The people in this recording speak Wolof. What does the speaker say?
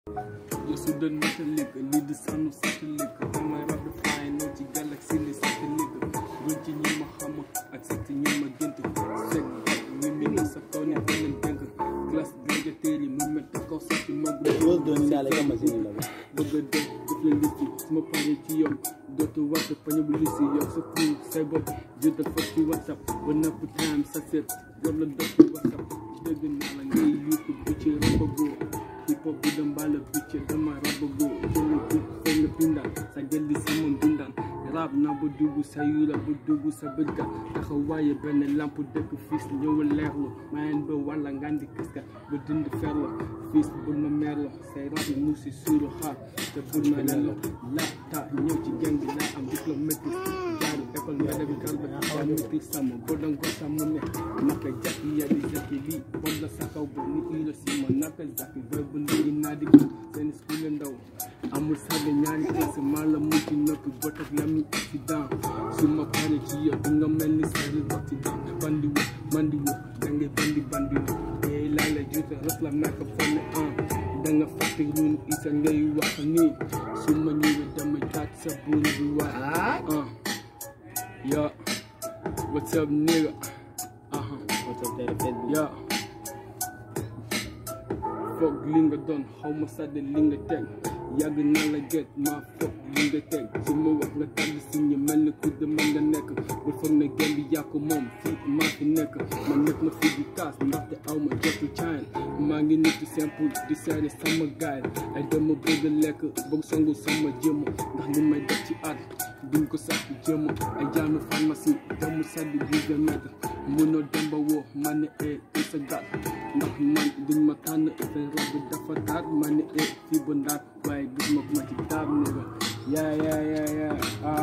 Je suis de métallique, lii di sànnu satellite damay rab de fly noo ci galaxie li satellite doon ci ñi ma xam ak sax ci ñi ma gént sek mi mi na sa kaw ni ko leen dénk glace gladiateur yi mu métti kaw sax ci magu bëgg a def def leen listi su ma paree ci yow dootu wàtt pañe bu listi yow sa pour say bopp jëndal fa ci whatsapp ba napp time sa seet job la dox ci whatsapp dégg naa la ngay yuutu bu ci rabago hip hop bi dem bala picc dama rabago jëli bu fenn bindaan sa jëli sama bindaan rab na ba dugg sa yura ba dugg sa bëgga taxaw waaye benn lamp dëkk fiis ñëwal leerlu mayen ba wala ngandi kaska ba dindi fer la fiis bul ma meer la say rab yi mu si suuru xaar te bul ma leen la laata ñëw ci gang bi laa am diplomate jaaru école mbedd bi kalba yaa maîtrise sàmm ba danga ko sàmm ne naka jàkki yaa di jàkki lii bom la sa kaw ba nit yi la si ma naka jàkki ba bu ndigi naa di gën seen school ndaw amul sàgga ñaari classe maa la mu ci noppi bot ak lami accident su ma pare ci yow di nga mel ni sari accident bandi wo mandi wo dangay bandi wo ee laa la juuta ref la naka fonne danga fàtte ñun isa ngay wax nii su ma ñëwee dama taat sa buur bi waay yo what's up nigga yo foog li nga doon xaw ma sadde li nga teg yàgg na la get maa foog li nga teg su ma wax nga tàgg si ñi mel ni ku demal nga nekk bul foog ne gem bi yaa ko moom fii maa fi nekk ma nekk ma fii di kaas ndaxte aw ma jotu caayin maa ngi nit simple di seede sama gaay ay dama bëgg lekk bëgg songu sama jëmm ndax li may def ci at duñ ko sax jëmm ay jaanu pharmacie damu saddi bi nga nekk mënoo dem ba woo ma ne sa gat ndax man duñ ma tànn seen rab bi dafa taat ma ne fii ba ndaat waaye gis ma ko ma ci taab ne ga yaa